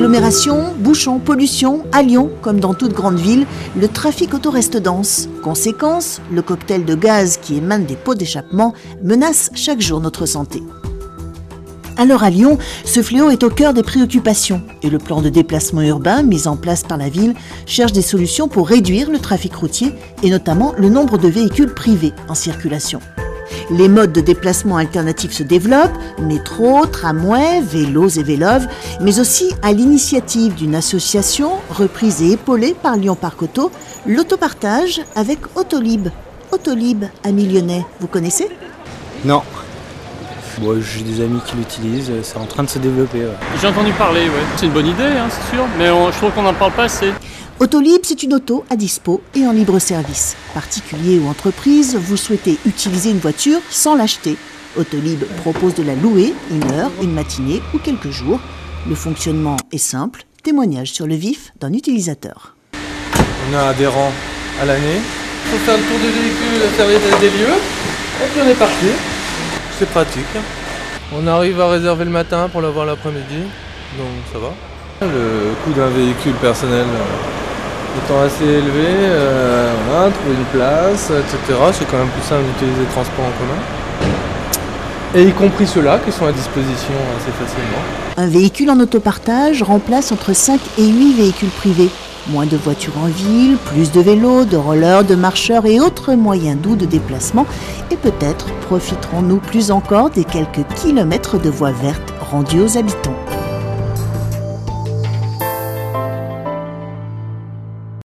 Agglomération, bouchons, pollution, à Lyon, comme dans toute grande ville, le trafic auto reste dense. Conséquence, le cocktail de gaz qui émane des pots d'échappement menace chaque jour notre santé. Alors à Lyon, ce fléau est au cœur des préoccupations et le plan de déplacement urbain mis en place par la ville cherche des solutions pour réduire le trafic routier et notamment le nombre de véhicules privés en circulation. Les modes de déplacement alternatifs se développent, métro, tramway, vélos et véloves, mais aussi à l'initiative d'une association reprise et épaulée par Lyon Parc Auto, l'autopartage avec Autolib. Autolib à Lyonnais, vous connaissez ? Non. Bon, j'ai des amis qui l'utilisent, c'est en train de se développer. Ouais. J'ai entendu parler, ouais. C'est une bonne idée, hein, c'est sûr, mais je trouve qu'on n'en parle pas assez. Autolib, c'est une auto à dispo et en libre service. Particulier ou entreprise, vous souhaitez utiliser une voiture sans l'acheter. Autolib propose de la louer une heure, une matinée ou quelques jours. Le fonctionnement est simple, témoignage sur le vif d'un utilisateur. On a adhérent à l'année. Il faut faire le tour du véhicule, faire l'état des lieux, et puis on est parti. C'est pratique. On arrive à réserver le matin pour l'avoir l'après-midi, donc ça va. Le coût d'un véhicule personnel étant assez élevé, voilà, trouver une place, etc. C'est quand même plus simple d'utiliser les transports en commun. Et y compris ceux-là qui sont à disposition assez facilement. Un véhicule en autopartage remplace entre 5 et 8 véhicules privés. Moins de voitures en ville, plus de vélos, de rollers, de marcheurs et autres moyens doux de déplacement. Et peut-être profiterons-nous plus encore des quelques kilomètres de voies vertes rendues aux habitants.